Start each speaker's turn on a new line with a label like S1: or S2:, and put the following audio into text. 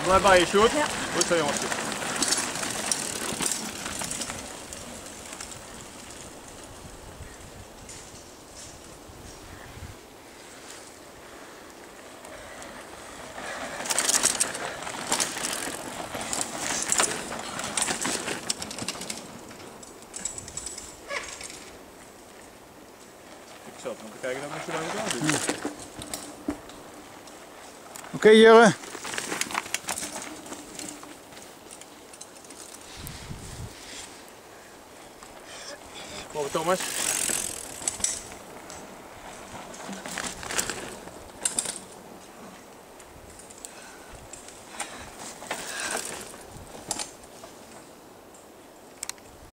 S1: Blijf bij je, Sjoerd.
S2: Ja.
S1: Goed zo, jongens. Ik zal even kijken dat ik het daar doe.
S3: Oké, Jurre.
S1: Kom, Thomas.